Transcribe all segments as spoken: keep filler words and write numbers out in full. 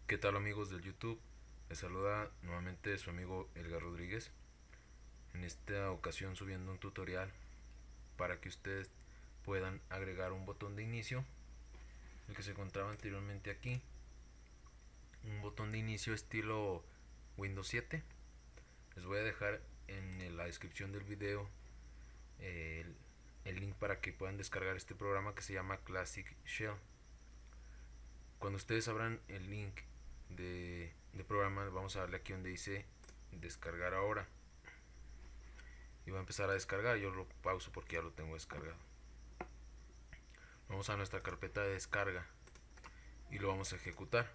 ¿Qué tal amigos del YouTube? Les saluda nuevamente su amigo Elgar Rodríguez. En esta ocasión subiendo un tutorial para que ustedes puedan agregar un botón de inicio, el que se encontraba anteriormente aquí, un botón de inicio estilo Windows siete. Les voy a dejar en la descripción del video el, el link para que puedan descargar este programa que se llama Classic Shell. Cuando ustedes abran el link de, de programa, vamos a darle aquí donde dice descargar ahora y va a empezar a descargar. Yo lo pauso porque ya lo tengo descargado. Vamos a nuestra carpeta de descarga y lo vamos a ejecutar.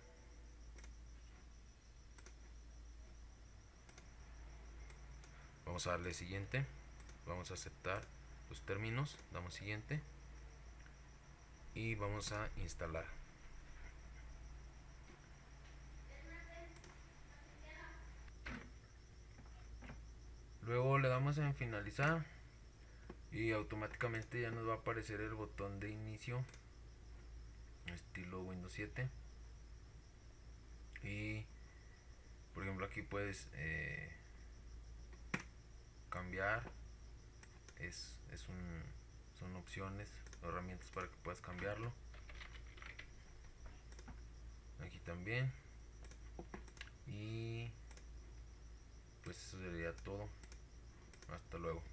Vamos a darle siguiente, vamos a aceptar los términos, damos siguiente y vamos a instalar. Luego le damos en finalizar y automáticamente ya nos va a aparecer el botón de inicio estilo Windows siete. Y por ejemplo aquí puedes eh, cambiar, es, es un, son opciones, herramientas para que puedas cambiarlo. Aquí también. Y pues eso sería todo. Hasta luego.